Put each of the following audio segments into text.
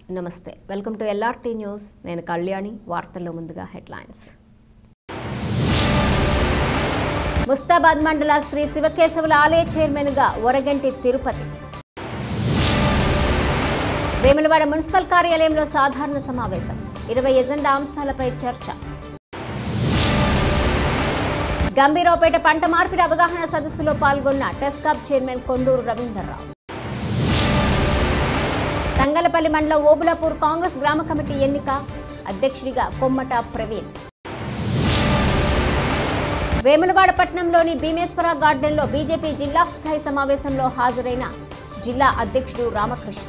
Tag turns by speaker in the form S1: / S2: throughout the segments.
S1: నమస్తే welcome to LRT news నేను కళ్యాణి వార్తల్లో ముందుగా హెడ్లైన్స్ ముస్తాబాద్ మండల శ్రీ శివకేశవుల ఆలయ చైర్మన్ గా వరగంటి తిరుపతి వేములవాడ మున్సిపల్ కార్యాలయంలో సాధారణ సమావేశం 20 ఎజెండా అంశాలపై చర్చ గంభీరావుపేట పంట మార్పిడి అవగాహన సదస్సులో పాల్గొన్న టెస్కాప్ చైర్మన్ కొండూరు రవీందర్రావు తంగలపల్లి మండలం ఓబులాపూర్ కాంగ్రెస్ గ్రామ కమిటీ ఎన్నిక అధ్యక్షుడిగా కొమ్మట ప్రవీణ్ వేములవాడ పట్టణంలోని భీమేశ్వర గార్డెన్లో బీజేపీ జిల్లా స్థాయి సమావేశంలో హాజరైన జిల్లా అధ్యక్షుడు రామకృష్ణ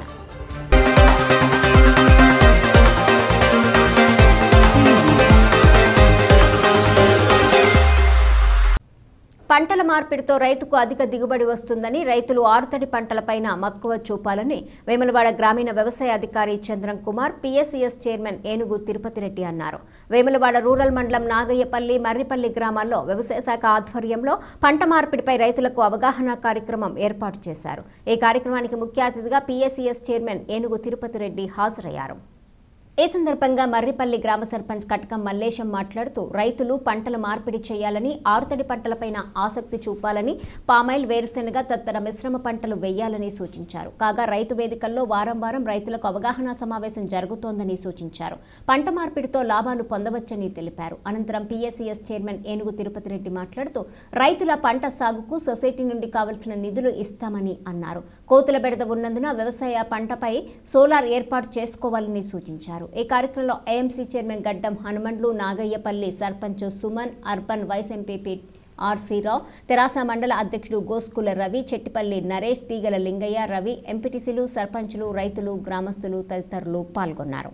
S1: పంటల మార్పిడితో రైతుకు అధిక దిగుబడి వస్తుందని రైతులు ఆరుతడి పంటలపైన మక్కువ చూపాలని వేములవాడ గ్రామీణ వ్యవసాయ అధికారి చంద్రం కుమార్ పిఎస్సిఎస్ చైర్మన్ ఏనుగు తిరుపతి రెడ్డి అన్నారు. వేములవాడ రూరల్ మండలం నాగయ్యపల్లి మర్రిపల్లి గ్రామాల్లో వ్యవసాయ శాఖ ఆధ్వర్యంలో పంట మార్పిడిపై రైతులకు అవగాహన కార్యక్రమం ఏర్పాటు చేశారు. ఈ కార్యక్రమానికి ముఖ్య అతిథిగా పిఎస్సిఎస్ చైర్మన్ ఏనుగు తిరుపతి రెడ్డి హాజరయ్యారు. ఈ సందర్భంగా మర్రిపల్లి గ్రామ సర్పంచ్ కటకం మల్లేశం మాట్లాడుతూ రైతులు పంటల మార్పిడి చేయాలని ఆరుతడి పంటలపైన ఆసక్తి చూపాలని పామాయిల్ వేరుశెనగ తదితర మిశ్రమ పంటలు వేయాలని సూచించారు. కాగా రైతు వేదికల్లో వారం వారం రైతులకు అవగాహన సమావేశం జరుగుతోందని సూచించారు. పంట మార్పిడితో లాభాలు పొందవచ్చని తెలిపారు. అనంతరం పిఎస్సిఎస్ చైర్మన్ ఏనుగు తిరుపతి రెడ్డి మాట్లాడుతూ రైతుల పంట సాగుకు సొసైటీ నుండి కావలసిన నిధులు ఇస్తామని అన్నారు. కోతుల బెడద ఉన్నందున వ్యవసాయ పంటపై సోలార్ ఏర్పాటు చేసుకోవాలని సూచించారు. ఈ కార్యక్రమంలో AMC chairman Gaddam Hanumandlu, Nagayyapalli sarpanch Suman, urban vice MPP RC Rao, తెరాస మండల అధ్యక్షుడు గోస్కుల రవి, చెట్టిపల్లి నరేష్, తీగల లింగయ్య, రవి, ఎంపీటీసీలు, సర్పంచులు, రైతులు, గ్రామస్తులు తదితరులు పాల్గొన్నారు.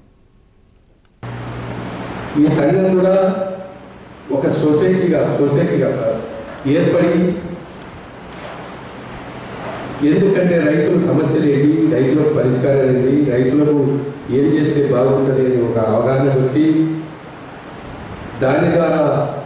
S2: ఈ సంఘం కూడా ఒక సొసైటీగా ఏర్పడి ఎందుకంటే రైతుల సమస్యలు ఏంటి, రైతులకు పరిష్కారం ఏంటి, రైతులకు ఏం చేస్తే బాగుంటుంది అని ఒక అవగాహన వచ్చి దాని ద్వారా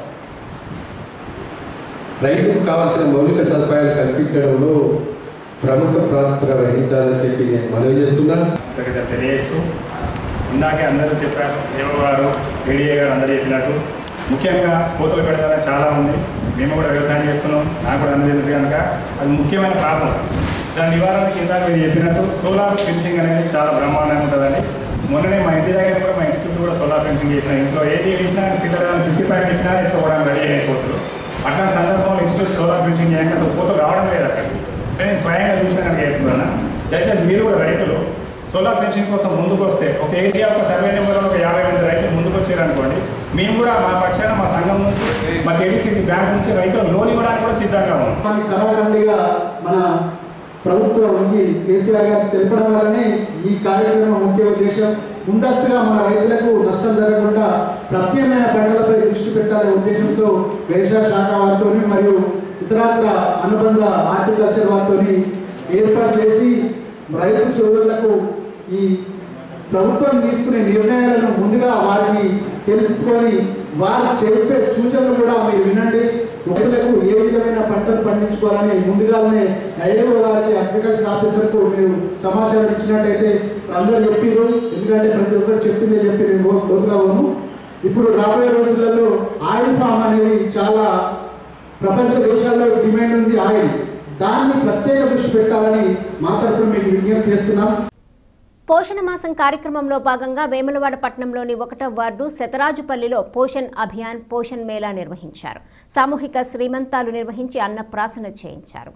S2: రైతుకు కావాల్సిన మౌలిక సదుపాయాలు కల్పించడంలో ప్రముఖ పాత్ర వహించాలని చెప్పి నేను మనవి చేస్తున్నాను.
S3: తెలియజేస్తూ ఇందాకే అందరూ చెప్పారు, ఏవో గారు ఏడీఏ గారు అందరూ చెప్పినట్టు ముఖ్యంగా కోతుల బెడద చాలా ఉంది. మేము కూడా వ్యవసాయం చేస్తున్నాం, నాకు కూడా అందరూ తెలుసు కనుక అది ముఖ్యమైన ప్రాబ్లం. దాని నివారణకి ఇందాక మీరు చెప్పినట్టు సోలార్ ఫెన్సింగ్ అనేది చాలా బ్రహ్మాండంగా ఉంటుందని మొన్ననే మా ఇంటి దగ్గర కూడా మా ఇంటి చుట్టూ కూడా సోలార్ ఫెన్సింగ్ చేసిన, ఇంట్లో ఏది వేసినా పిల్లలు బిస్కెట్ ప్యాకెట్ ఇచ్చినా ఎత్తుకోవడానికి రెడీ అయిపోతుంది. అట్లాంటి సందర్భంలో ఇంటి చుట్టూ సోలార్ ఫెన్సింగ్ చేయడానికి అసలు కోతలు రావడం లేదు అక్కడికి. నేను స్వయంగా చూసిన కనుక చెప్తున్నాను. దయచేసి మీరు కూడా రైతులు సోలార్ ఫెన్సింగ్ కోసం ముందుకు వస్తే ఒక ఏరియా ఒక సర్వే నెంబర్లో ఒక 50 మంది రైతులు ముందుకు వచ్చారనుకోండి, మేము కూడా మా పక్షాన మా సంఘం నుంచి మా కేడీసీసీ బ్యాంక్ నుంచి రైతులు లోన్ ఇవ్వడానికి కూడా సిద్ధంగా ఉన్నాం.
S4: కరాఖండిగా మన ప్రభుత్వం ఉంది కేసీఆర్ గారికి తెలపడం వల్లనే ఈ కార్యక్రమం ముఖ్య ఉద్దేశం. ముందస్తుగా మన రైతులకు నష్టం జరగకుండా ప్రత్యామ్నాయ పంటలపై దృష్టి పెట్టాలనే ఉద్దేశంతో వ్యవసాయ శాఖ వారితో మరియు ఇతరత్ర అనుబంధ హార్టికల్చర్ వారితో ఏర్పాటు చేసి రైతు సోదరులకు ఈ ప్రభుత్వం తీసుకునే నిర్ణయాలను ముందుగా వారికి తెలుసుకొని వారు చెప్పే సూచనలు కూడా మీరు వినండి. రైతులకు ఏ విధమైన పంటలు పండించుకోవాలని ముందుగానే ఐఏఓ గారికి అగ్రికల్చర్ ఆఫీసర్కు మీరు సమాచారం ఇచ్చినట్టయితే అందరూ చెప్పారు. ఎందుకంటే ప్రతి ఒక్కరు చెప్పిందే చెప్పి నేను లోతుగా ఉన్నాను. ఇప్పుడు రాబోయే రోజులలో ఆయిల్ ఫామ్ అనేది చాలా ప్రపంచ దేశాల్లో డిమాండ్ ఉంది. ఆయిల్ దాన్ని ప్రత్యేక దృష్టి పెట్టాలని మా తరఫున మీకు విజ్ఞప్తి చేస్తున్నాం.
S1: పోషణ మాసం కార్యక్రమంలో భాగంగా వేములవాడ పట్టణంలోని 1వ వార్డు శతరాజుపల్లిలో పోషణ్ అభియాన్ పోషణ్ మేళా నిర్వహించారు. సామూహిక శ్రీమంతాలు నిర్వహించి అన్నప్రాసన చేయించారు.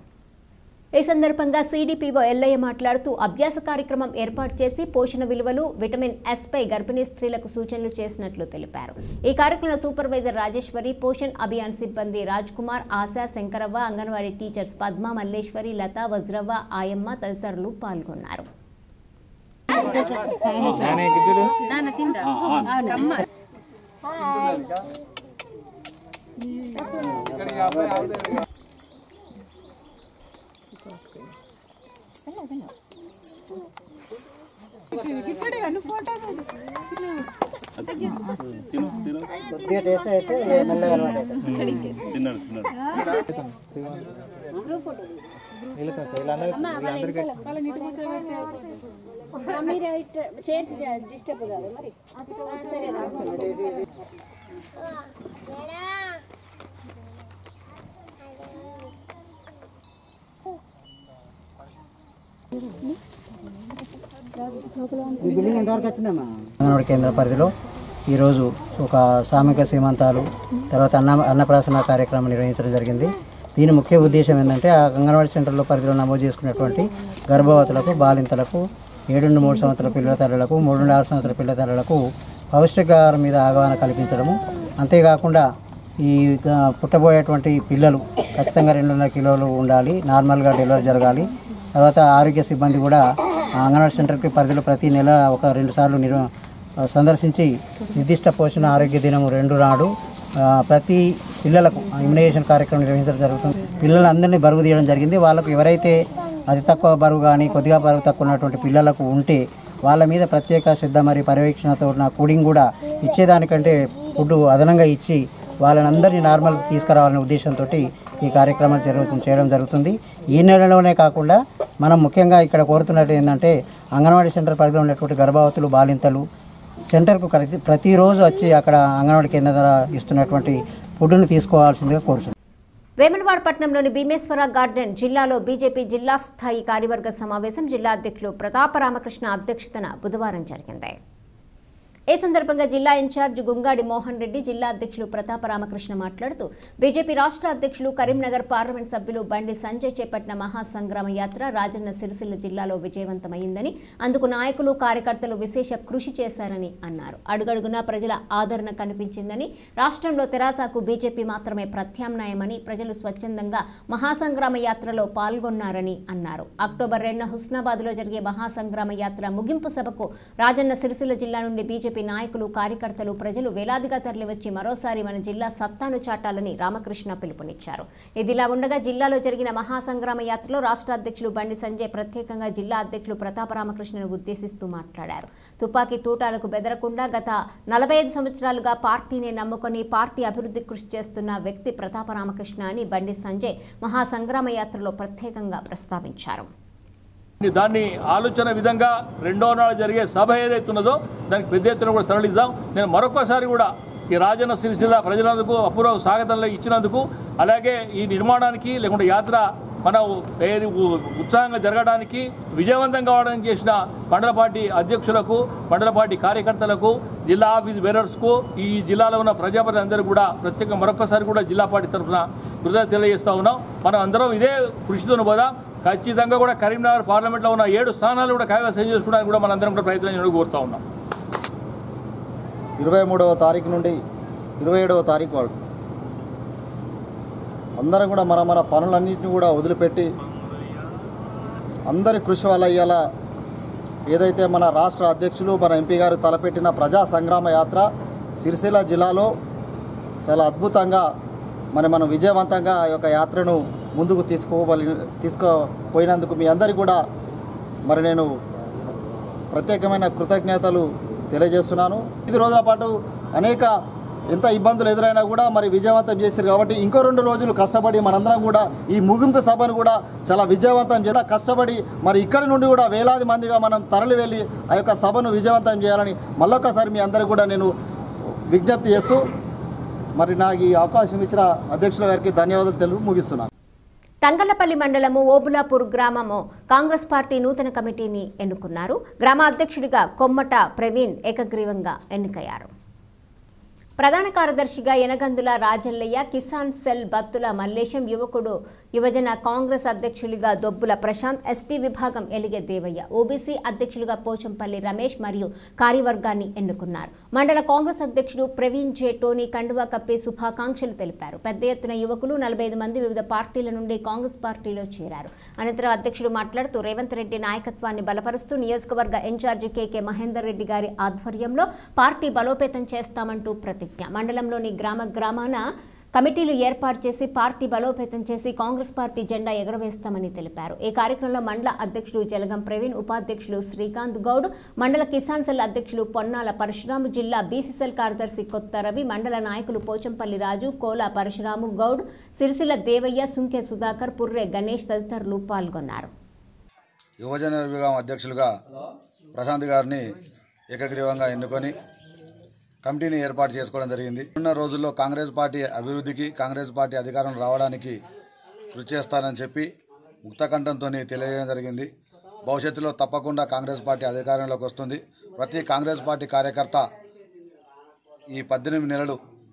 S1: ఈ సందర్భంగా సిడిపిఓ ఎల్లయ్య మాట్లాడుతూ అభ్యాస కార్యక్రమం ఏర్పాటు చేసి పోషణ విలువలు విటమిన్ ఎస్ పై గర్భిణీ స్త్రీలకు సూచనలు చేసినట్లు తెలిపారు. ఈ కార్యక్రమంలో సూపర్వైజర్ రాజేశ్వరి, పోషణ్ అభియాన్ సిబ్బంది రాజ్ కుమార్, ఆశా, శంకరవ్వ, అంగన్వాడీ టీచర్స్ పద్మ, మల్లేశ్వరి, లత, వజ్రవ్వ, ఆయమ్మ తదితరులు పాల్గొన్నారు.
S5: డిస్టర్బ్ కాదు మరి సరే
S6: అంగన్వాడీ కేంద్ర పరిధిలో ఈరోజు ఒక సామూహిక సీమంతాలు తర్వాత అన్నప్రాసన కార్యక్రమం నిర్వహించడం జరిగింది. దీని ముఖ్య ఉద్దేశం ఏంటంటే ఆ అంగన్వాడీ సెంటర్లో పరిధిలో నమోదు చేసుకున్నటువంటి గర్భవతులకు, బాలింతలకు, 7 నుండి 3 సంవత్సరాల పిల్లల తల్లులకు, 3 నుండి 6 సంవత్సరాల పిల్లల తల్లులకు పౌష్టికాహారం మీద అవగాహన కల్పించడము. అంతేకాకుండా ఈ పుట్టబోయేటువంటి పిల్లలు ఖచ్చితంగా 2.5 కిలోలు ఉండాలి, నార్మల్గా డెలివరీ జరగాలి. తర్వాత ఆరోగ్య సిబ్బంది కూడా అంగన్వాడీ సెంటర్కి పరిధిలో ప్రతి నెల ఒక 2 సార్లు సందర్శించి నిర్దిష్ట పోషణ ఆరోగ్య దినం 2 నాడు ప్రతి పిల్లలకు ఇమ్యునైజేషన్ కార్యక్రమం నిర్వహించడం జరుగుతుంది. పిల్లలందరినీ బరువు తీయడం జరిగింది. వాళ్ళకు ఎవరైతే అతి తక్కువ బరువు కానీ కొద్దిగా బరువు తక్కువ ఉన్నటువంటి పిల్లలకు ఉంటే వాళ్ళ మీద ప్రత్యేక శ్రద్ధ మరియు పర్యవేక్షణతో ఉన్న కూడింగ్ కూడా ఇచ్చేదానికంటే ఫుడ్ అదనంగా ఇచ్చి వాళ్ళనందరినీ నార్మల్ తీసుకురావాలనే ఉద్దేశంతో ఈ కార్యక్రమాలు చేయడం జరుగుతుంది. ఈ నెలలోనే కాకుండా మనం ముఖ్యంగా ఇక్కడ కోరుతున్నట్టు ఏంటంటే అంగన్వాడీ సెంటర్ పరిధిలో ఉన్నటువంటి గర్భవతులు, బాలింతలు సెంటర్కు ప్రతిరోజు వచ్చి అక్కడ అంగన్వాడీ కేంద్రం ద్వారా ఇస్తున్నటువంటి ఫుడ్ను తీసుకోవాల్సిందిగా కోరుతున్నాం.
S1: వేములవాడ పట్టణంలోని భీమేశ్వర గార్డెన్ జిల్లాలో బీజేపీ జిల్లా స్థాయి కార్యవర్గ సమావేశం జిల్లా అధ్యక్షులు ప్రతాప రామకృష్ణ అధ్యక్షతన బుధవారం జరిగింది. ఈ సందర్భంగా జిల్లా ఇన్ఛార్జ్ గుంగాడి మోహన్ రెడ్డి, జిల్లా అధ్యక్షులు ప్రతాప రామకృష్ణ మాట్లాడుతూ బీజేపీ రాష్ట్ర అధ్యక్షులు కరీంనగర్ పార్లమెంట్ సభ్యులు బండి సంజయ్ చేపట్టిన మహాసంగ్రామ యాత్ర రాజన్న సిరిసిల్ల జిల్లాలో విజయవంతమైందని, అందుకు నాయకులు, కార్యకర్తలు విశేష కృషి చేశారని అన్నారు. అడుగడుగునా ప్రజల ఆదరణ కనిపించిందని, రాష్ట్రంలో తెరాసకు బీజేపీ మాత్రమే ప్రత్యామ్నాయమని, ప్రజలు స్వచ్ఛందంగా మహాసంగ్రామ యాత్రలో పాల్గొన్నారని అన్నారు. అక్టోబర్ 2న హుస్నాబాద్లో జరిగే మహాసంగ్రామ యాత్ర ముగింపు సభకు రాజన్న సిరిసిల్ల జిల్లా నుండి బీజేపీ నాయకులు, కార్యకర్తలు, ప్రజలు వేలాదిగా తరలివచ్చి మరోసారి మన జిల్లా సత్తాను చాటాలని రామకృష్ణ పిలుపునిచ్చారు. ఇదిలా ఉండగా జిల్లాలో జరిగిన మహాసంగ్రామ యాత్రలో రాష్ట్ర అధ్యక్షులు బండి సంజయ్ ప్రత్యేకంగా జిల్లా అధ్యక్షులు ప్రతాప రామకృష్ణను ఉద్దేశిస్తూ మాట్లాడారు. తుపాకీ తూటాలకు బెదరకుండా గత 45 సంవత్సరాలుగా పార్టీని నమ్ముకొని పార్టీ అభివృద్ధి కృషి చేస్తున్న వ్యక్తి ప్రతాప రామకృష్ణ అని బండి సంజయ్ మహాసంగ్రామ యాత్రలో ప్రత్యేకంగా ప్రస్తావించారు.
S7: దాన్ని ఆలోచన విధంగా 2వ నాడు జరిగే సభ ఏదైతున్నదో దానికి పెద్ద ఎత్తున కూడా తరలిద్దాం. నేను మరొకసారి కూడా ఈ రాజన్న సిరిసిల్ల ప్రజలందుకు అపూర్వ స్వాగతం ఇచ్చినందుకు, అలాగే ఈ నిర్మాణానికి లేకుంటే యాత్ర మనం ఉత్సాహంగా జరగడానికి, విజయవంతం కావడానికి చేసిన మండల పార్టీ అధ్యక్షులకు, మండల పార్టీ కార్యకర్తలకు, జిల్లా ఆఫీస్ బేరర్స్కు, ఈ జిల్లాలో ఉన్న ప్రజాప్రతినిధులందరూ కూడా ప్రత్యేకంగా మరొకసారి కూడా జిల్లా పార్టీ తరఫున కృతజ్ఞతలు తెలియజేస్తూ ఉన్నాం. మనం అందరం ఇదే కృషితో పోదాం. ఖచ్చితంగా కూడా కరీంనగర్ పార్లమెంట్లో ఉన్న 7 స్థానాలు కూడా కైవసం చేసుకోవడానికి కూడా మనందరం కూడా ప్రయత్నం చేయడం కోరుతూ ఉన్నాం.
S8: 23వ తారీఖు నుండి 27వ తారీఖు వరకు అందరం కూడా మన పనులన్నింటినీ కూడా వదిలిపెట్టి అందరి కృషి వల్ల ఇవాళ ఏదైతే మన రాష్ట్ర అధ్యక్షులు, మన ఎంపీ గారు తలపెట్టిన ప్రజా సంగ్రామ యాత్ర సిరిసిల్ల జిల్లాలో చాలా అద్భుతంగా మనం విజయవంతంగా ఈ యొక్క యాత్రను ముందుకు తీసుకుపోయినందుకు మీ అందరికీ కూడా నేను ప్రత్యేకమైన కృతజ్ఞతలు తెలియజేస్తున్నాను. 5 రోజుల పాటు అనేక ఎంత ఇబ్బందులు ఎదురైనా కూడా విజయవంతం చేశారు కాబట్టి ఇంకో 2 రోజులు కష్టపడి మనందరం కూడా ఈ ముగింపు సభను కూడా చాలా విజయవంతం చేయాలి. కష్టపడి ఇక్కడి నుండి కూడా వేలాది మందిగా మనం తరలి వెళ్ళి ఆ యొక్క సభను విజయవంతం చేయాలని మళ్ళొక్కసారి మీ అందరికీ కూడా నేను విజ్ఞప్తి చేస్తూ నాకు ఈ అవకాశం ఇచ్చిన అధ్యక్షుల గారికి ధన్యవాదాలు ముగిస్తున్నాను.
S1: తంగళ్లపల్లి మండలము ఓబులాపూర్ గ్రామము కాంగ్రెస్ పార్టీ నూతన కమిటీని ఎన్నుకున్నారు. గ్రామ అధ్యక్షుడిగా కొమ్మట ప్రవీణ్ ఏకగ్రీవంగా ఎన్నికయ్యారు. ప్రధాన కార్యదర్శిగా యనగందుల రాజల్లయ్య, కిసాన్ సెల్ బత్తుల మల్లేశం, యువజన కాంగ్రెస్ అధ్యక్షులుగా దొబ్బుల ప్రశాంత్, ఎస్టీ విభాగం ఎలిగే దేవయ్య, ఓబీసీ అధ్యక్షులుగా పోచంపల్లి రమేష్ మరియు కార్యవర్గాన్ని ఎన్నుకున్నారు. మండల కాంగ్రెస్ అధ్యక్షుడు ప్రవీణ్ జే టోనీ కండువా కప్పి శుభాకాంక్షలు తెలిపారు. పెద్ద ఎత్తున యువకులు 45 మంది వివిధ పార్టీల నుండి కాంగ్రెస్ పార్టీలో చేరారు. అనంతరం అధ్యక్షుడు మాట్లాడుతూ రేవంత్ రెడ్డి నాయకత్వాన్ని బలపరుస్తూ నియోజకవర్గ ఇన్ఛార్జి కేకే మహేందర్ రెడ్డి గారి ఆధ్వర్యంలో పార్టీ బలోపేతం చేస్తామంటూ ప్రతిజ్ఞ. మండలంలోని గ్రామాన కమిటీలు ఏర్పాటు చేసి పార్టీ బలోపేతం చేసి కాంగ్రెస్ పార్టీ జెండా ఎగురవేస్తామని తెలిపారు. ఈ కార్యక్రమంలో మండల అధ్యక్షుడు జలగం ప్రవీణ్, ఉపాధ్యక్షులు శ్రీకాంత్ గౌడ్, మండల కిసాన్ సెల్ అధ్యక్షులు పొన్నాల పరశురాము, జిల్లా బీసీసెల్ కార్యదర్శి కొత్త రవి, మండల నాయకులు పోచంపల్లి రాజు, కోల పరశురాము గౌడ్, సిరిసిల్ల దేవయ్య, సుంకె సుధాకర్, పుర్రె గణేష్ తదితరులు పాల్గొన్నారు.
S9: యువజన విభాగం అధ్యక్షులుగా ప్రశాంత్ గారిని ఏకగ్రీవంగా ఎన్నుకొని కమిటీని ఏర్పాటు చేసుకోవడం జరిగింది. ఉన్న రోజుల్లో కాంగ్రెస్ పార్టీ అభివృద్ధికి, కాంగ్రెస్ పార్టీ అధికారం రావడానికి కృషి చేస్తానని చెప్పి ముక్తకంఠంతో తెలియజేయడం జరిగింది. భవిష్యత్తులో తప్పకుండా కాంగ్రెస్ పార్టీ అధికారంలోకి వస్తుంది. ప్రతి కాంగ్రెస్ పార్టీ కార్యకర్త ఈ 18 నెలలు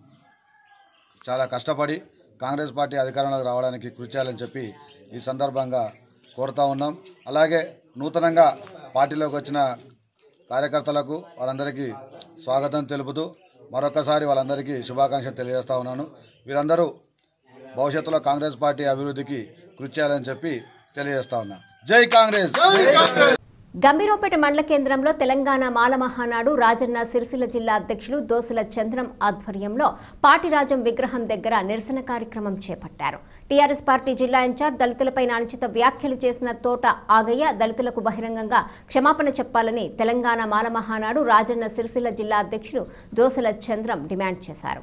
S9: చాలా కష్టపడి కాంగ్రెస్ పార్టీ అధికారంలోకి రావడానికి కృషి చేయాలని చెప్పి ఈ సందర్భంగా కోరుతా ఉన్నాం. అలాగే నూతనంగా పార్టీలోకి వచ్చిన కార్యకర్తలకు వాళ్ళందరికీ స్వాగతం తెలుపుతూ మరొకసారి వాళ్ళందరికీ శుభాకాంక్షలు తెలియజేస్తా ఉన్నాను. వీరందరూ భవిష్యత్తులో కాంగ్రెస్ పార్టీ అభివృద్ధికి కృషి చేయాలని చెప్పి తెలియజేస్తా ఉన్నా. జై కాంగ్రెస్.
S1: గంభీరావుపేట మండల కేంద్రంలో తెలంగాణ మాల మహానాడు రాజన్న సిరిసిల్ల జిల్లా అధ్యక్షులు దోసల చంద్రం ఆధ్వర్యంలో పాటిరాజం విగ్రహం దగ్గర నిరసన కార్యక్రమం చేపట్టారు. టీఆర్ఎస్ పార్టీ జిల్లా ఇన్ఛార్జ్ దళితులపై అనుచిత వ్యాఖ్యలు చేసిన తోట ఆగయ్య దళితులకు బహిరంగంగా క్షమాపణ చెప్పాలని తెలంగాణ మాల మహానాడు రాజన్న సిరిసిల్ల జిల్లా అధ్యక్షులు దోసల చంద్రం డిమాండ్ చేశారు.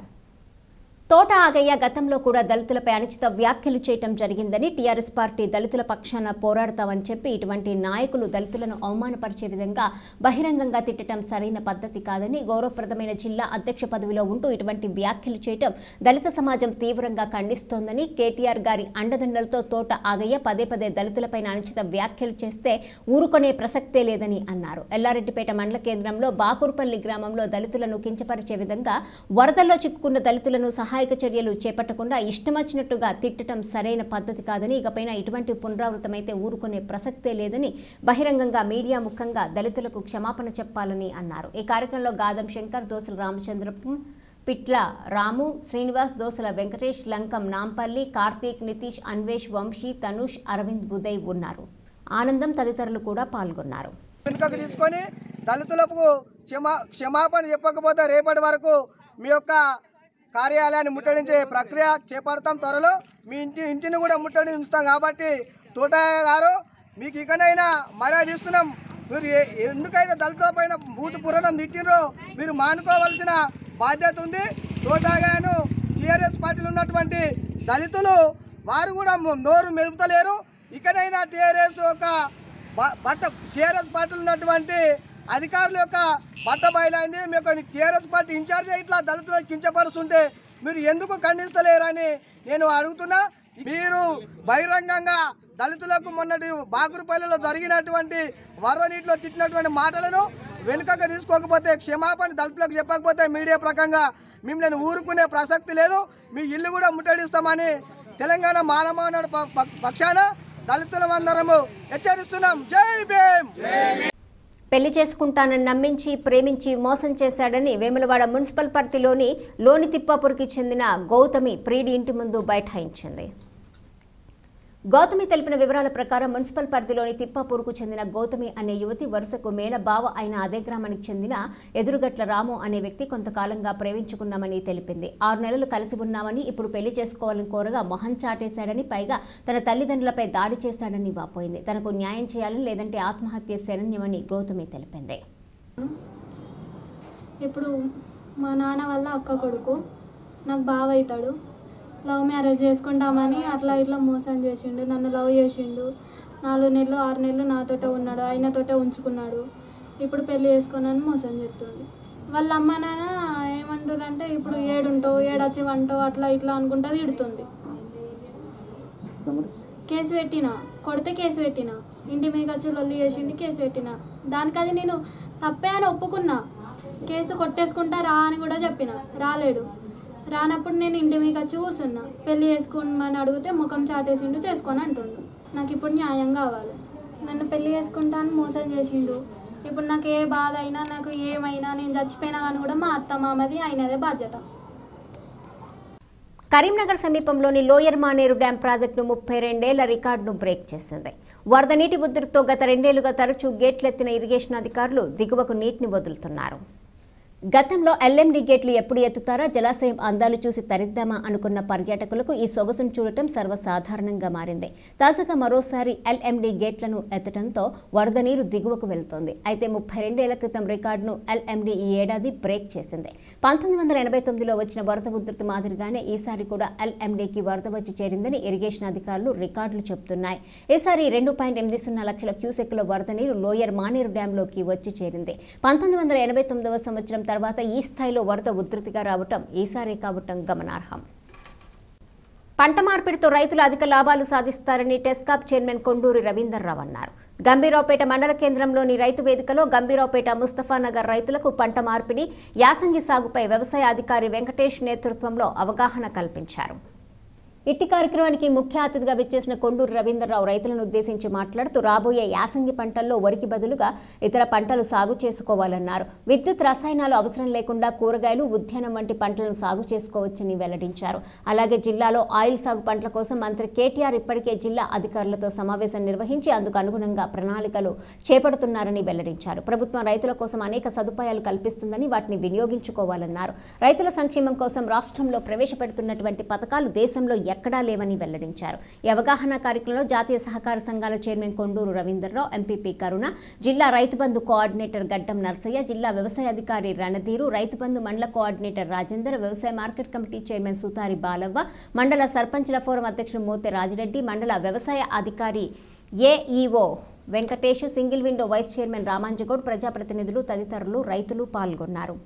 S1: తోట ఆగయ్య గతంలో కూడా దళితులపై అనుచిత వ్యాఖ్యలు చేయటం జరిగిందని, టీఆర్ఎస్ పార్టీ దళితుల పక్షాన పోరాడతామని చెప్పి ఇటువంటి నాయకులు దళితులను అవమానపరిచే విధంగా బహిరంగంగా తిట్టడం సరైన పద్ధతి కాదని, గౌరవప్రదమైన జిల్లా అధ్యక్ష పదవిలో ఉంటూ ఇటువంటి వ్యాఖ్యలు చేయటం దళిత సమాజం తీవ్రంగా ఖండిస్తోందని, కేటీఆర్ గారి అండదండలతో తోట ఆగయ్య పదే పదే దళితులపై అనుచిత వ్యాఖ్యలు చేస్తే ఊరుకొనే ప్రసక్తే లేదని అన్నారు. ఎల్లారెడ్డిపేట మండల కేంద్రంలో బాకూర్పల్లి గ్రామంలో దళితులను కించపరిచే విధంగా వరదల్లో చిక్కుకున్న దళితులను సహాయక చర్యలు చేపట్టకుండా ఇష్టమచ్చినట్టుగా తిట్టడం సరైన పద్ధతి కాదని, ఇకపైన ఇటువంటి పునరావృతమైతే ఊరుకునే ప్రసక్తే లేదని బహిరంగంగా మీడియా ముఖంగా దళితులకు క్షమాపణ చెప్పాలని అన్నారు. ఈ కార్యక్రమంలో గాదం శంకర్, దోసల రామచంద్రపు, పిట్ల రాము, శ్రీనివాస్, దోసల వెంకటేష్, లంకం నాంపల్లి, కార్తీక్, నితీష్, అన్వేష్, వంశీ, తనుష్, అరవింద్, ఉదయ్ ఉన్నారు. ఆనందం తదితరులు కూడా పాల్గొన్నారు.
S10: వెనుకకు తీసుకొని దళితులకు క్షమాపణ చెప్పకపోతే రేపటి వరకు మీ యొక్క కార్యాలయాన్ని ముట్టడించే ప్రక్రియ చేపడతాం. త్వరలో మీ ఇంటిని కూడా ముట్టడి ఉంచుతాం. కాబట్టి తోటయ్య గారు మీకు ఇకనైనా మర్యాద ఇస్తున్నాం. మీరు ఎందుకైతే దళితుల పైన భూత పురాణం తిట్టిరో మీరు మానుకోవాల్సిన బాధ్యత ఉంది. తోటయ్యను టీఆర్ఎస్ పార్టీలో ఉన్నటువంటి దళితులు వారు కూడా నోరు మెలుపుతలేరు. ఇకనైనా టీఆర్ఎస్ పార్టీలో ఉన్నటువంటి అధికారుల యొక్క బట్ట బయలైంది. మీ యొక్క టీఆర్ఎస్ పార్టీ ఇన్ఛార్జ్ ఇట్లా దళితులను కించపరుస్తుంటే మీరు ఎందుకు ఖండిస్తలేరని నేను అడుగుతున్నా. మీరు బహిరంగంగా దళితులకు మొన్నటి బాగురుపల్లిలో జరిగినటువంటి వరద నీటిలో తిట్టినటువంటి మాటలను వెనుకగా తీసుకోకపోతే, క్షమాపణ దళితులకు చెప్పకపోతే మీడియా ప్రకంగా మిమ్మల్ని ఊరుకునే ప్రసక్తి లేదు. మీ ఇల్లు కూడా ముట్టడిస్తామని తెలంగాణ మాల మహానాడు పక్షాన దళితులందరము హెచ్చరిస్తున్నాం. జై భీమ్.
S1: పెళ్లి చేసుకుంటానని నమ్మించి ప్రేమించి మోసం చేశాడని వేములవాడ మున్సిపల్ పరిధిలోని లోని తిప్పాపూర్కి చెందిన గౌతమి ప్రీడి ఇంటి ముందు బైఠాయించింది. గౌతమి తెలిపిన వివరాల ప్రకారం మున్సిపల్ పరిధిలోని తిప్పాపూర్కు చెందిన గౌతమి అనే యువతి వరుసకు మేన బావ అయిన అదే గ్రామానికి చెందిన ఎదురుగట్ల రాము అనే వ్యక్తి కొంతకాలంగా ప్రేమించుకున్నామని తెలిపింది. 6 నెలలు కలిసి ఉన్నామని, ఇప్పుడు పెళ్లి చేసుకోవాలని కోరగా మొహం చాటేశాడని, పైగా తన తల్లిదండ్రులపై దాడి చేశాడని వాపోయింది. తనకు న్యాయం చేయాలని, లేదంటే ఆత్మహత్య శరణ్యమని గౌతమి తెలిపింది.
S11: ఇప్పుడు మా నాన్న వల్ల అక్క కొడుకు నాకు బావ అవుతాడు. లవ్ మ్యారేజ్ చేసుకుంటామని అట్లా ఇట్లా మోసం చేసిండు. నన్ను లవ్ చేసిండు. 4 నెలలు 6 నెలలు నాతోటే ఉన్నాడు. ఆయనతోటే ఉంచుకున్నాడు. ఇప్పుడు పెళ్లి చేసుకోనని మోసం చెప్తుండు. వాళ్ళ అమ్మ నాన్న ఏమంటారంటే ఇప్పుడు ఏడుంటావు, ఏడొచ్చి వంటావు, అట్లా ఇట్లా అనుకుంటా తిడుతుంది. కేసు పెట్టినా, కొడితే కేసు పెట్టినా, ఇంటి మీద వచ్చి లొల్లి చేసిండి, కేసు పెట్టినా. దానికి అది నేను తప్పే అని ఒప్పుకున్నా. కేసు కొట్టేసుకుంటా రా అని కూడా చెప్పిన. రాలేడు. రానప్పుడు నేను ఇంటి మీద వచ్చి కూర్చున్నా. పెళ్లి చేసుకోమని అడిగితే ముఖం చాటేసిండు, చేసుకొని అంటుండు. నాకు ఇప్పుడు న్యాయం కావాలి. నన్ను పెళ్లి చేసుకుంటా అని మోసం చేసిండు. ఇప్పుడు నాకు ఏ బాధ అయినా, నాకు ఏమైనా, నేను చచ్చిపోయినా కానీ కూడా మా అత్త మామది అయినదే బాధ్యత.
S1: కరీంనగర్ సమీపంలోని లోయర్ మానేరు డ్యాం ప్రాజెక్టును 32 ఏళ్ల రికార్డును బ్రేక్ చేసింది. వరద నీటి ఉధృతితో గత 2 ఏళ్లుగా తరచూ గేట్లెత్తిన ఇరిగేషన్ అధికారులు దిగువకు నీటిని వదులుతున్నారు. గతంలో ఎల్ఎండి గేట్లు ఎప్పుడు ఎత్తుతారా, జలాశయం అందాలు చూసి తరిద్దామా అనుకున్న పర్యాటకులకు ఈ సొగసును చూడటం సర్వసాధారణంగా మారింది. తాజాగా మరోసారి ఎల్ఎండి గేట్లను ఎత్తడంతో వరద నీరు దిగువకు వెళుతోంది. అయితే 32 ఏళ్ల క్రితం రికార్డును ఎల్ఎండి ఈ ఏడాది బ్రేక్ చేసింది. 1989లో వచ్చిన వరద ఉధృతి మాదిరిగానే ఈసారి కూడా ఎల్ఎండికి వరద వచ్చి చేరిందని ఇరిగేషన్ అధికారులు రికార్డులు చెబుతున్నాయి. ఈసారి 2.80 లక్షల క్యూసెక్కుల వరద నీరు లోయర్ మానేరు డ్యాంలోకి వచ్చి చేరింది. 1989వ సంవత్సరం తర్వాత ఈ స్థాయిలో వరద ఉధృతిగా రావటం ఈసారి కావటం గమనార్హం. పంట మార్పిడితో రైతులు అధిక లాభాలు సాధిస్తారని టెస్కాప్ చైర్మన్ కొండూరి రవీందర్రావు అన్నారు. గంభీరావుపేట మండల కేంద్రంలోని రైతు వేదికలో గంభీరావుపేట ముస్తఫానగర్ రైతులకు పంట మార్పిడి, యాసంగి సాగుపై వ్యవసాయ అధికారి వెంకటేష్ నేతృత్వంలో అవగాహన కల్పించారు. ఇట్టి కార్యక్రమానికి ముఖ్య అతిథిగా విచ్చేసిన కొండూరు రవీందర్రావు రైతులను ఉద్దేశించి మాట్లాడుతూ రాబోయే యాసంగి పంటల్లో వరికి బదులుగా ఇతర పంటలు సాగు చేసుకోవాలన్నారు. విద్యుత్ రసాయనాలు అవసరం లేకుండా కూరగాయలు, ఉద్యానం వంటి పంటలను సాగు చేసుకోవచ్చని వెల్లడించారు. అలాగే జిల్లాలో ఆయిల్ సాగు పంటల కోసం మంత్రి కేటీఆర్ ఇప్పటికే జిల్లా అధికారులతో సమావేశం నిర్వహించి అందుకు అనుగుణంగా ప్రణాళికలు చేపడుతున్నారని వెల్లడించారు. ప్రభుత్వం రైతుల కోసం అనేక సదుపాయాలు కల్పిస్తుందని వాటిని వినియోగించుకోవాలన్నారు. రైతుల సంక్షేమం కోసం రాష్ట్రంలో ప్రవేశపెడుతున్నటువంటి పథకాలు దేశంలో ఎక్కడా లేవని వెల్లడించారు. ఈ అవగాహన కార్యక్రమంలో జాతీయ సహకార సంఘాల చైర్మన్ కొండూరు రవీందర్రావు, ఎంపీపీ కరుణ, జిల్లా రైతు బంధు కోఆర్డినేటర్ గడ్డం నర్సయ్య, జిల్లా వ్యవసాయ అధికారి రణధీరు, రైతు బంధు మండల కోఆర్డినేటర్ రాజేందర్, వ్యవసాయ market committee chairman Sutari Balavva, మండల సర్పంచ్ల ఫోరం అధ్యక్షుడు మోతే రాజిరెడ్డి, మండల వ్యవసాయ అధికారి AEO Venkatesh, single window vice chairman Ramanja Goud, ప్రజాప్రతినిధులు తదితరులు రైతులు పాల్గొన్నారు.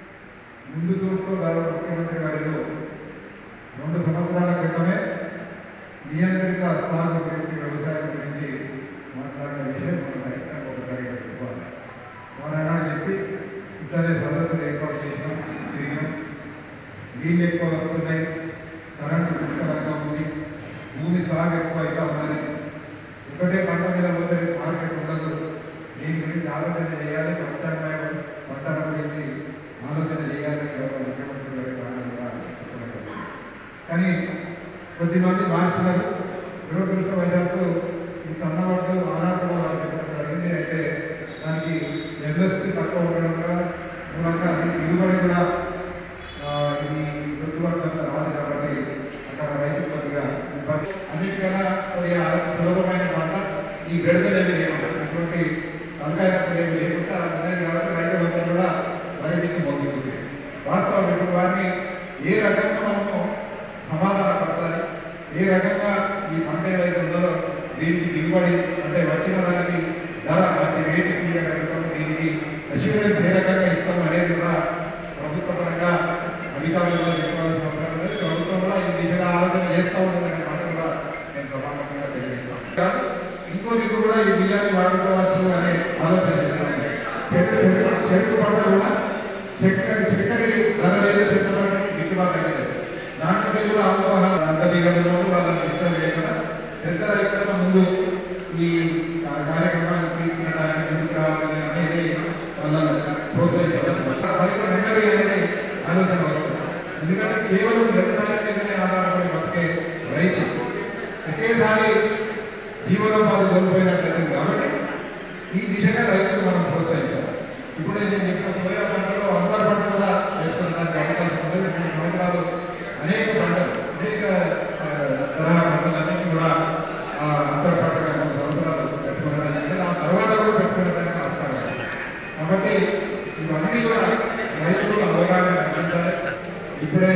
S12: 2 సంవత్సరాల క్రితమే నియంత్రిత సాగు గురించి, వ్యవసాయం గురించి మాట్లాడిన విషయం మనం ఖచ్చితంగా ఒకసారి చెప్పుకోవాలి. వారైనా చెప్పి ఇట్లనే సదస్సులు ఏర్పాటు చేసినాం, తిరిగినాం. నీళ్ళు ఎక్కువ వస్తున్నాయి, కరెంటు పుష్కలంగా ఉంది, భూమి సాగు ఎక్కువ అయితే ఉన్నది, ఒకటే పంట మీద పోతే మార్కెట్ ఉండదు. దీని గురించి ఆలోచన చేయాలి, ప్రత్యామ్నాయ పంటల గురించి ఆలోచన చేయాలి. ముఖ్యమంత్రి గారి కానీ కొద్దిమంది మార్చినారు. దురదృష్టవశాత్తు ఈ సన్నవాళ్ళు ఆనాటిలో చెప్పడం జరిగింది. అయితే దానికి ఎన్ఎస్పీ తక్కువ ఉండడం మూలంగా అది దిగుబడి కూడా ఇది దొడ్డుబడినంత రాదు. కాబట్టి అక్కడ రైతు కొద్దిగా అన్నిటికన్నా కొద్దిగా సులభమైన పంట ఈ బెడదలేమి లేకుండా అటువంటి తలకాయలు ఏమి లేకుండా ఉన్నాయి. కాబట్టి రైతులంతా కూడా రైతుకి మొగ్గుతుంది. వాస్తవం ఇప్పుడు వారిని ఏ రకంగా మనము సమాధాన పడాలి, ఏ రకంగా ఈ పంట ఏదైతే ఉందో దీనికి దిగుబడి అంటే వచ్చిన దానికి ధర ప్రతి రేటుకి ఇవ్వగలుగుతాం, దీనికి అష్యూరెన్స్ ఏ రకంగా ఇస్తాం అనేది కూడా ప్రభుత్వ పరంగా అధికారులు కూడా చెప్పాల్సిన అవసరం లేదు. ప్రభుత్వం కూడా ఈ దిశగా ఆలోచన చేస్తూ ఉంటుందనే మాట కూడా నేను సభాముఖంగా తెలియజేస్తాను. ఇంకో దిక్కు కూడా ఈ బియ్యాన్ని వాడుకోవచ్చు అనే ఆలోచన చేస్తాను. చెరుకు పంట కూడా చెక్కకి ధర లేదు, చెట్టు పంటకి గిట్టుబాటు అనేది దాంట్లో కూడా అవగాహన అంత దిగడంలో వాళ్ళని ఇష్టం లేకుండా పెద్ద రైతుల ముందు ఈ కార్యక్రమాన్ని తీసుకునడానికి ముందుకు రావాలి అనేది వాళ్ళని ప్రోత్సహించడం ఫలితం వెంటనే అనేది ఆలోచన వస్తుంది. ఎందుకంటే కేవలం వ్యవసాయం మీదనే ఆధారపడి బతికే రైతు ఒకేసారి జీవనోపాధి కోల్పోయినట్లయితే కాబట్టి ఈ దిశగా రైతులు మనం ప్రోత్సహించాలి. ఇప్పుడు నేను చెప్పిన సోయా పంటలో అందరి పంట కూడా వేసుకోవడానికి అవకాశం ఉంటుంది. 3 సంవత్సరాలు అనేక పంటలు, అనేక తరహా పంటలన్నింటినీ కూడా అంతర పంటగా 3 సంవత్సరాలు పెట్టుకోవడానికి, ఆ తర్వాత కూడా పెట్టుకోవడానికి ఆస్కారం. కాబట్టి ఇవన్నీ కూడా రైతులు అవగాహన కల్పించాలి. ఇప్పుడే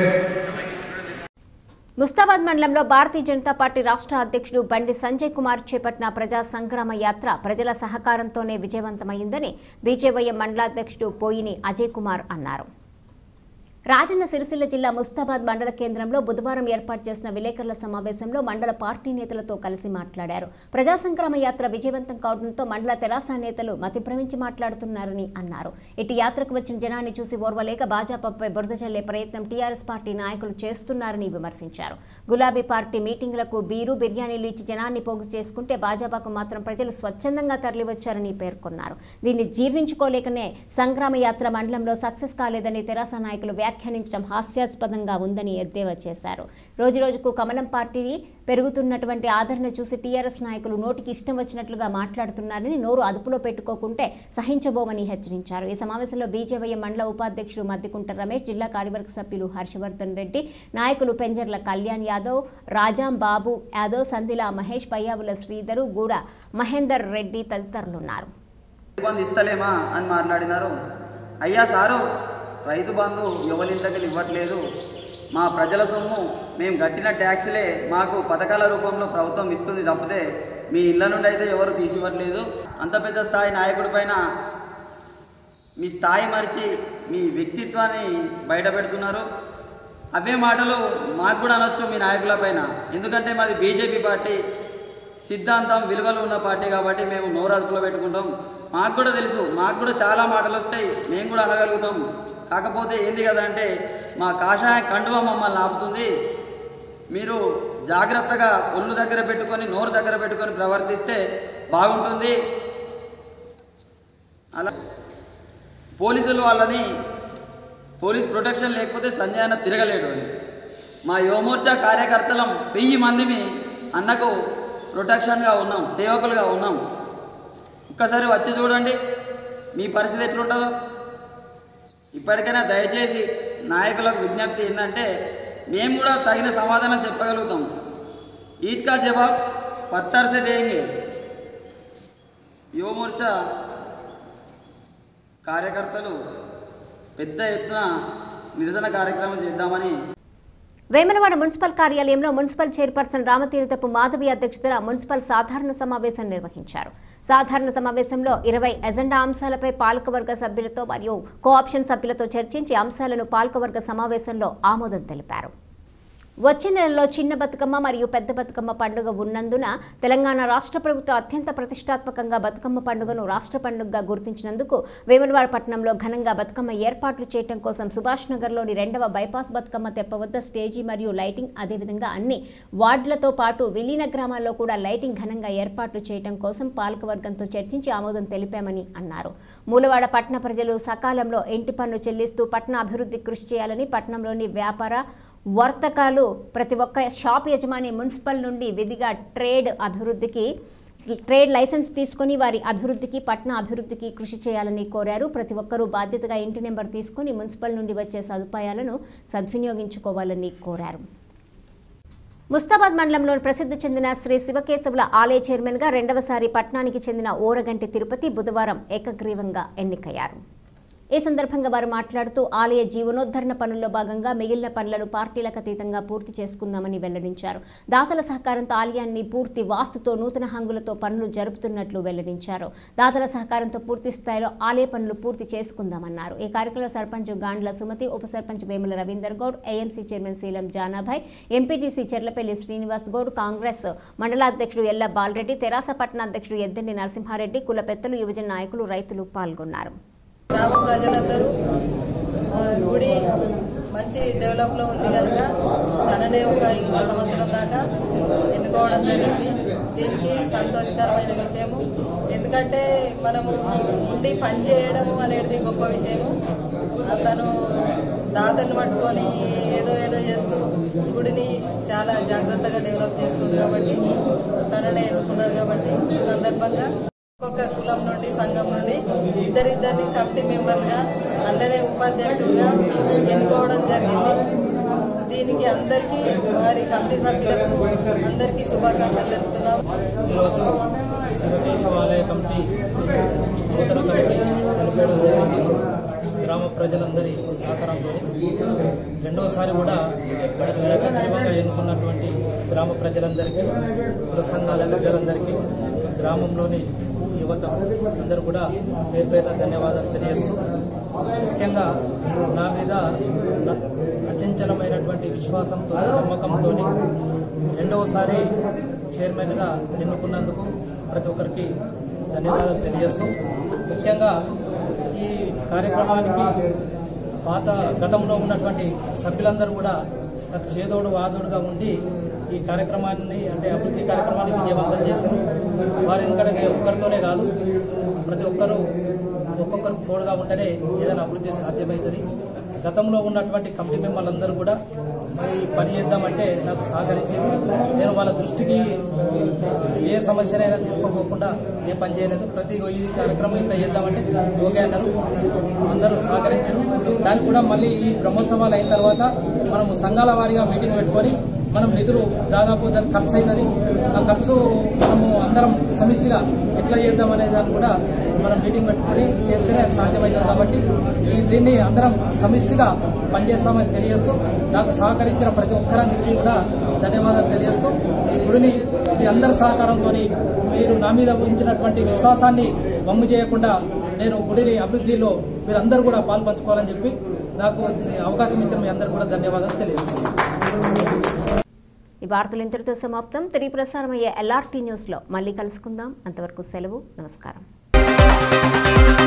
S1: ముస్తాబాద్ మండలంలో భారతీయ జనతా పార్టీ రాష్ట్ర అధ్యక్షుడు బండి సంజయ్ కుమార్ చేపట్టిన ప్రజా సంగ్రామ యాత్ర ప్రజల సహకారంతోనే విజయవంతమైందని బీజేవైఎం మండలాధ్యక్షుడు పోయిని అజయ్ కుమార్ అన్నారు. రాజన్న సిరిసిల్ల జిల్లా ముస్తాబాద్ మండల కేంద్రంలో బుధవారం ఏర్పాటు చేసిన విలేకరుల సమావేశంలో మండల పార్టీ నేతలతో కలిసి మాట్లాడారు. ప్రజా సంగ్రామ యాత్ర విజయవంతం కావడంతో మండల తెరాస నేతలు మతిభ్రమించి మాట్లాడుతున్నారని అన్నారు. ఇటు యాత్రకు వచ్చిన జనాన్ని చూసి ఓర్వలేక భాజపాపై బురద జల్లే ప్రయత్నం టీఆర్ఎస్ పార్టీ నాయకులు చేస్తున్నారని విమర్శించారు. గులాబీ పార్టీ మీటింగులకు బీరు, బిర్యానీలు ఇచ్చి జనాన్ని పోగు చేసుకుంటే భాజపాకు మాత్రం ప్రజలు స్వచ్ఛందంగా తరలివచ్చారని పేర్కొన్నారు. దీన్ని జీర్ణించుకోలేకనే సంగ్రామ యాత్ర మండలంలో సక్సెస్ కాలేదని తెరాస నాయకులు వ్యాఖ్యానించడం హాస్యాస్పదంగా ఉందని ఎద్దేవా చేశారు. రోజురోజుకు కమలం పార్టీ పెరుగుతున్నటువంటి ఆదరణ చూసి టీఆర్ఎస్ నాయకులు నోటికి ఇష్టం వచ్చినట్లుగా మాట్లాడుతున్నారని, నోరు అదుపులో పెట్టుకోకుంటే సహించబోమని హెచ్చరించారు. ఈ సమావేశంలో బీజేవై మండల ఉపాధ్యక్షుడు మద్దికుంట రమేష్, జిల్లా కార్యవర్గ సభ్యులు హర్షవర్ధన్ రెడ్డి, నాయకులు పెంజర్ల కళ్యాణ్ యాదవ్, రాజాం బాబు యాదవ్, సందిలా మహేష్, పయ్యావుల శ్రీధరు, గూడ మహేందర్ రెడ్డి తదితరులున్నారు.
S13: ఇస్తలేమా అని మాట్లాడినారు. అయ్యా సారు, రైతు బంధు ఎవరింట్లోకి ఇవ్వట్లేదు, మా ప్రజల సొమ్ము మేము కట్టిన ట్యాక్సులే మాకు పథకాల రూపంలో ప్రభుత్వం ఇస్తుంది తప్పితే మీ ఇళ్ళ నుండి అయితే ఎవరు తీసివ్వట్లేదు. అంత పెద్ద స్థాయి నాయకుడి పైన మీ స్థాయి మరిచి మీ వ్యక్తిత్వాన్ని బయట పెడుతున్నారు. అవే మాటలు మాకు కూడా అనొచ్చు మీ నాయకుల పైన, ఎందుకంటే మాది బీజేపీ పార్టీ, సిద్ధాంతం విలువలు ఉన్న పార్టీ కాబట్టి మేము నోరు అదుపులో పెట్టుకుంటాం. మాకు కూడా తెలుసు, మాకు కూడా చాలా మాటలు వస్తాయి, మేము కూడా అనగలుగుతాం. కాకపోతే ఏంది కదా అంటే మా కాషాయ కండువ మమ్మల్ని ఆపుతుంది. మీరు జాగ్రత్తగా ఒళ్ళు దగ్గర పెట్టుకొని నోరు దగ్గర పెట్టుకొని ప్రవర్తిస్తే బాగుంటుంది. అలా పోలీసులు వాళ్ళని పోలీస్ ప్రొటెక్షన్ లేకపోతే సంజయ్ అన్న తిరగలేడు అని మా యువమోర్చా కార్యకర్తలం 1000 మందిని అన్నకు ప్రొటెక్షన్గా ఉన్నాం, సేవకులుగా ఉన్నాం. ఒక్కసారి వచ్చి చూడండి మీ పరిస్థితి ఎట్లుంటుందో. ఇప్పటికైనా దయచేసి నాయకులకు విజ్ఞప్తి ఏంటంటే మేము కూడా తగిన సమాధానం చెప్పగలుగుతాం. ఈట్ కా జవాబ్ పత్తర్ సే దేంగే. యువమోర్చా కార్యకర్తలు పెద్ద ఎత్తున నిరసన కార్యక్రమం చేద్దామని
S1: వేములవాడ మున్సిపల్ కార్యాలయంలో మున్సిపల్ చైర్పర్సన్ రామతీర్థపు మాధవి అధ్యక్షతన మున్సిపల్ సాధారణ సమావేశం నిర్వహించారు. సాధారణ సమావేశంలో 20 ఎజెండా అంశాలపై పాలకవర్గ సభ్యులతో మరియు కోఆప్షన్ సభ్యులతో చర్చించి అంశాలను పాలకవర్గ సమావేశంలో ఆమోదం తెలిపారు. వచ్చే నెలలో చిన్న బతుకమ్మ మరియు పెద్ద బతుకమ్మ పండుగ ఉన్నందున తెలంగాణ రాష్ట్ర ప్రభుత్వం అత్యంత ప్రతిష్టాత్మకంగా బతుకమ్మ పండుగను రాష్ట్ర పండుగగా గుర్తించినందుకు వేములవాడ పట్టణంలో ఘనంగా బతుకమ్మ ఏర్పాట్లు చేయడం కోసం సుభాష్ నగర్లోని 2వ బైపాస్ బతుకమ్మ తెప్ప వద్ద స్టేజీ మరియు లైటింగ్, అదేవిధంగా అన్ని వార్డులతో పాటు విలీన గ్రామాల్లో కూడా లైటింగ్ ఘనంగా ఏర్పాట్లు చేయడం కోసం పాలకవర్గంతో చర్చించి ఆమోదం తెలిపామని అన్నారు. మూలవాడ పట్టణ ప్రజలు సకాలంలో ఇంటి పన్ను చెల్లిస్తూ పట్టణ అభివృద్ధి కృషి చేయాలని, పట్టణంలోని వ్యాపార వర్తకాలు ప్రతి ఒక్క షాప్ యజమాని మున్సిపల్ నుండి విధిగా ట్రేడ్ లైసెన్స్ తీసుకుని వారి అభివృద్ధికి, పట్టణ అభివృద్ధికి కృషి చేయాలని కోరారు. ప్రతి ఒక్కరూ బాధ్యతగా ఇంటి నెంబర్ తీసుకుని మున్సిపల్ నుండి వచ్చే సదుపాయాలను సద్వినియోగించుకోవాలని కోరారు. ముస్తాబాద్ మండలంలోని ప్రసిద్ధి చెందిన శ్రీ శివకేశవుల ఆలయ చైర్మన్గా 2వసారి పట్టణానికి చెందిన ఓరగంటి తిరుపతి బుధవారం ఏకగ్రీవంగా ఎన్నికయ్యారు. ఈ సందర్భంగా వారు మాట్లాడుతూ ఆలయ జీవనోద్ధరణ పనుల్లో భాగంగా మిగిలిన పనులను పార్టీలకు అతీతంగా పూర్తి చేసుకుందామని వెల్లడించారు. దాతల సహకారంతో ఆలయాన్ని పూర్తి వాస్తుతో నూతన హంగులతో పనులు జరుపుతున్నట్లు వెల్లడించారు. దాతల సహకారంతో పూర్తి స్థాయిలో ఆలయ పనులు పూర్తి చేసుకుందామన్నారు. ఈ కార్యక్రమంలో సర్పంచ్ గాండ్ల సుమతి, ఉప sarpanch Vemula Ravinder Goud, AMC chairman Seelam Janabhai, MPTC Cherlapalli Srinivas Goud, Congress మండలాధ్యక్షుడు ఎల్ల బాలరెడ్డి, తెరాస పట్టణ అధ్యక్షుడు ఎద్దండి నరసింహారెడ్డి, కుల పెద్దలు, యువజన నాయకులు, రైతులు పాల్గొన్నారు.
S14: గ్రామ ప్రజలందరూ గుడి మంచి డెవలప్లో ఉంది కనుక తననే ఇంకో సంవత్సరం దాకా ఎన్నుకోవడం జరిగింది. దీనికి సంతోషకరమైన విషయము. ఎందుకంటే మనము ఉండి పని చేయడము అనేది గొప్ప విషయము. తను దాతను పట్టుకొని ఏదో చేస్తూ గుడిని చాలా జాగ్రత్తగా డెవలప్ చేస్తుంది కాబట్టి తననే ఎన్నుకున్నారు. కాబట్టి ఈ సందర్భంగా ఒక్కొక్క కులం నుండి, సంఘం నుండి ఇద్దరిద్దరిని కమిటీ మెంబర్లుగా, అందరే ఉపాధ్యక్షులుగా ఎన్నుకోవడం జరిగింది. దీనికి అందరికీ వారి కమిటీ సభ్యులకు అందరికీ శుభాకాంక్షలు తెలుపుతున్నాం.
S15: ఈరోజు శివకేశవాలయ కమిటీ నూతన కమిటీ ఎన్నుకోవడం జరిగింది. గ్రామ ప్రజలందరి సహకారంతో 2వసారి కూడా ఏకగ్రీవంగా ఎన్నుకున్నటువంటి గ్రామ ప్రజలందరికీ, కుల సంఘాల పెద్దలందరికీ, గ్రామంలోని యువత అందరూ కూడా పేరు పేరున ధన్యవాదాలు తెలియజేస్తూ, ముఖ్యంగా నా మీద అచంచలమైనటువంటి విశ్వాసంతో, నమ్మకంతో 2వసారి చైర్మన్గా ఎన్నుకున్నందుకు ప్రతి ఒక్కరికి ధన్యవాదాలు తెలియజేస్తూ, ముఖ్యంగా ఈ కార్యక్రమానికి గతంలో ఉన్నటువంటి సభ్యులందరూ కూడా నాకు చేదోడు వాదోడుగా ఉండి ఈ కార్యక్రమాన్ని అభివృద్ధి కార్యక్రమాన్ని విజయవంతం చేశారు. వారు ఎందుకంటే ఒక్కరితోనే కాదు, ప్రతి ఒక్కరూ ఒక్కొక్కరికి తోడుగా ఉంటేనే ఏదైనా అభివృద్ధి సాధ్యమవుతుంది. గతంలో ఉన్నటువంటి కమిటీ మెంబర్లందరూ కూడా మరి పని చేద్దామంటే నాకు సహకరించారు. నేను వాళ్ళ దృష్టికి ఏ సమస్యనైనా తీసుకోపోకుండా ఏ పని చేయలేదు. ప్రతి ఈ కార్యక్రమం ఇట్లా చేద్దామంటే ఓకే అన్నారు, అందరూ సహకరించారు. దానికి కూడా మళ్ళీ ఈ బ్రహ్మోత్సవాలు అయిన తర్వాత మనం సంఘాల వారీగా మీటింగ్ పెట్టుకొని మనం నిధులు దాదాపు దానికి ఖర్చు అయినది. ఆ ఖర్చు మనము అందరం సమిష్టిగా ఎట్లా చేద్దామనే దాన్ని కూడా మనం మీటింగ్ పెట్టుకొని చేస్తేనే సాధ్యమవుతుంది. కాబట్టి దీన్ని అందరం సమిష్టిగా పనిచేస్తామని తెలియజేస్తూ నాకు సహకరించిన ప్రతి ఒక్కరికి కూడా ధన్యవాదాలు తెలియజేస్తూ ఈ గుడిని మీ అందరి సహకారంతో మీరు నా మీద ఉంచినటువంటి విశ్వాసాన్ని వమ్ము చేయకుండా నేను గుడిని అభివృద్ధిలో మీరందరూ కూడా పాల్పంచుకోవాలని చెప్పి నాకు అవకాశం ఇచ్చిన మీ అందరూ కూడా ధన్యవాదాలు తెలియజేస్తున్నాను.
S1: ఈ వార్తలు ఇంతటితో సమాప్తం. తిరిగి ప్రసారమయ్యే LRT న్యూస్లో మళ్ళీ కలుసుకుందాం. అంతవరకు సెలవు. నమస్కారం.